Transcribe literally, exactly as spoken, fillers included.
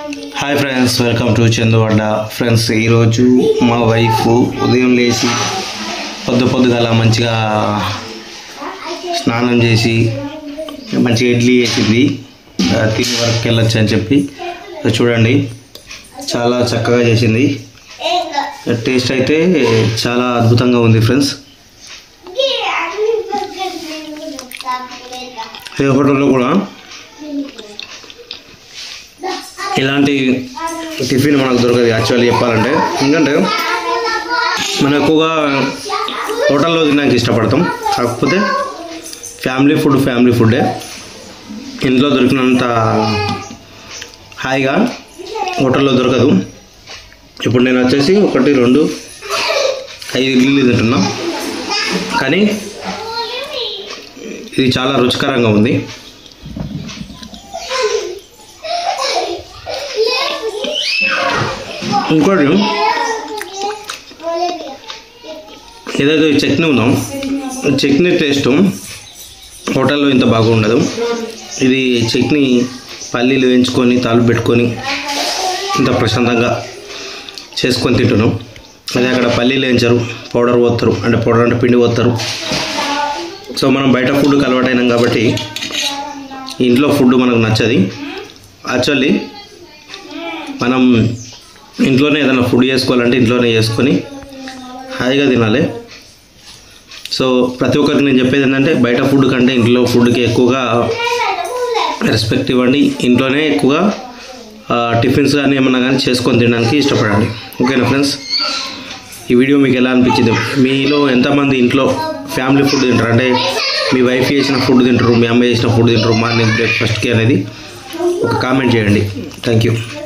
Hi friends, welcome to చందువడ్డ. Friends, ఈరోజు మా వైఫ్ ఉదయం లేచి పొద్దు పొద్దుగల మంచిగా స్నానం చేసి మంచిగా ఇడ్లీ వేసింది. తిని వరకు వెళ్ళొచ్చు అని చెప్పి చూడండి, చాలా చక్కగా చేసింది. టేస్ట్ అయితే చాలా అద్భుతంగా ఉంది ఫ్రెండ్స్. ఏ హోటల్లో కూడా ఇలాంటి టిఫిన్ మనకు దొరకదు యాక్చువల్లీ చెప్పాలంటే. ఎందుకంటే మనం ఎక్కువగా హోటల్లో తినడానికి ఇష్టపడతాం. కాకపోతే ఫ్యామిలీ ఫుడ్ ఫ్యామిలీ ఫుడ్డే ఇంట్లో దొరికినంత హాయిగా హోటల్లో దొరకదు. ఇప్పుడు నేను వచ్చేసి ఒకటి రెండు ఐదు ఇడ్లీలు తింటున్నా, కానీ ఇది చాలా రుచికరంగా ఉంది. ఇంకోటి ఏదైతే చట్నీ ఉందో, చట్నీ టేస్ట్ హోటల్లో ఇంత బాగుండదు. ఇది చట్నీ పల్లీలు వేయించుకొని తాలు పెట్టుకొని ఇంత ప్రశాంతంగా చేసుకొని తింటున్నాం. అదే అక్కడ పల్లీలు వేయించరు, పౌడర్ పోస్తారు, అంటే పౌడర్ అంటే పిండి పోస్తారు. సో మనం బయట ఫుడ్కి అలవాటైనాం కాబట్టి ఇంట్లో ఫుడ్ మనకు నచ్చది. యాక్చువల్లీ మనం ఇంట్లోనే ఏదైనా ఫుడ్ చేసుకోవాలంటే ఇంట్లోనే చేసుకొని హాయిగా తినాలి. సో ప్రతి ఒక్కరికి నేను చెప్పేది ఏంటంటే, బయట ఫుడ్ కంటే ఇంట్లో ఫుడ్కి ఎక్కువగా రెస్పెక్ట్ ఇవ్వండి. ఇంట్లోనే ఎక్కువగా టిఫిన్స్ కానీ ఏమన్నా కానీ చేసుకొని తినడానికి ఇష్టపడండి. ఓకేనా ఫ్రెండ్స్, ఈ వీడియో మీకు ఎలా అనిపించింది? మీలో ఎంతమంది ఇంట్లో ఫ్యామిలీ ఫుడ్ తింటారు? అంటే మీ వైఫ్ చేసిన ఫుడ్ తింటారు, మీ అమ్మ చేసిన ఫుడ్ తింటారు మార్నింగ్ బ్రేక్ఫాస్ట్కి అనేది ఒక కామెంట్ చేయండి. Thank you.